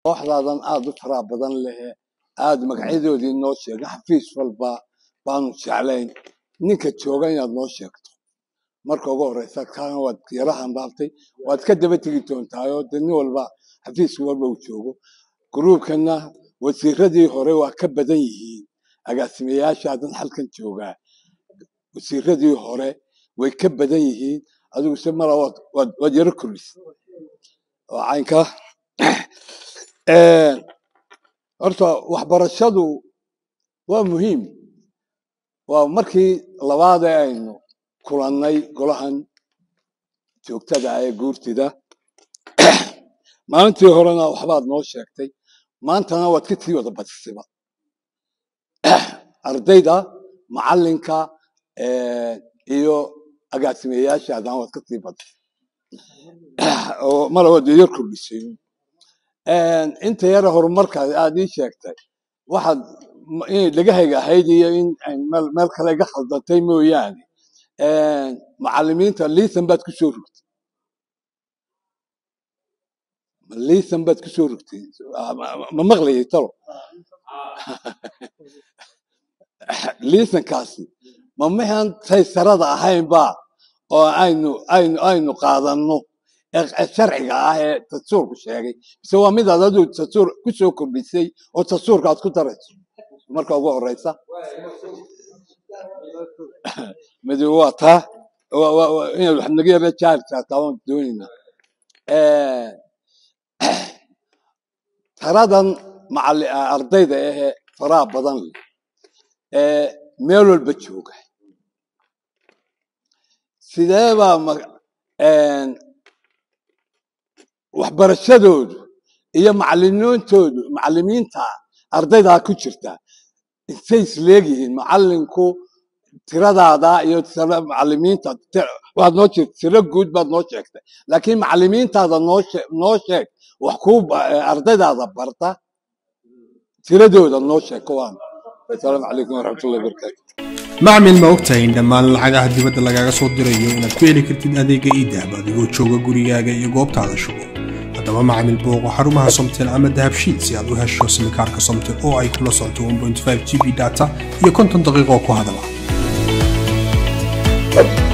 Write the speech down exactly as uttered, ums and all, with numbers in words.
kooxdaadan aad u fara badan leh aad magacyadoodii noo sheeg xafiis walba baanu jeclayn ninka jooga inaad noo sheegto marka ugu horeysa kaan waad yarahan baabtay waad ka daba tegi doontaayoo nin walba xafiis walba uu joogo gruubkana wasiiradii hore waa ka badan yihiin agaasimayaashaadan halkan joogaa wasiiradii hore way ka badan yihiin adigu se mara waad yaro kordhis oo caynka horta waxbarashadu waa muhiim waa markii labaad ee aynu kulannay golahan joogtada ee guurtida maalintii horena waxbaad noo sheegtay maantana waad ka sii wada badisiba ardayda macalinka iyo agaasimayaashaadana waad ka sii badisay oo mara waad yar kordhisay inta yara horumarka aad ii sheegtay waxaad inay dhagahayga ahayd iyo in meel kale iga khaldantay mooyaane macallimiinta liisan baad ku soo rogtay liisan baad ku soo rogtay ma maqlayay talo liisankaasi ma maxaan taysarada ahaynba oo aynu aynu aynu qaadanno sharciga ah ee dastuurku sheegay mise waa mid aad adigu dastuur ku soo kordhisay oo dastuurka aad ku darayso marka ugu horeysa mid waa taa inaad wax naga yara jaartaa taan doonayna taradan macalli ardayda ee faraha badan leh ee meel walba jooga sidee baa waxbarashadoodu iyo macalimiintoodu macalimiinta ardayda ku jirta intay isleeyihiin macalinku tiradaada iyo macalimiinta waad noo jeed tiro guud baad noo sheegtay laakiin macalimiintaada noo sheeg noo sheeg wax ku ardaydaada barta tiradooda noo sheeg kuwaan assalaamu calaykum waraxmatullahi wabarakaatu macmil ma ogtahay in dhammaan lacagaha dibadda lagaaga soo dirayo inaad ku heli kartid adeega iidahab adigoo jooga gurigaaga iyo goobtaada shugo haddaba macmil booqo xarumaha somtel ama dahabshiid si aad u hesho simikaarka somtel oo ay kula socoto one point five G B data iyo konton daqiiqo ku hadala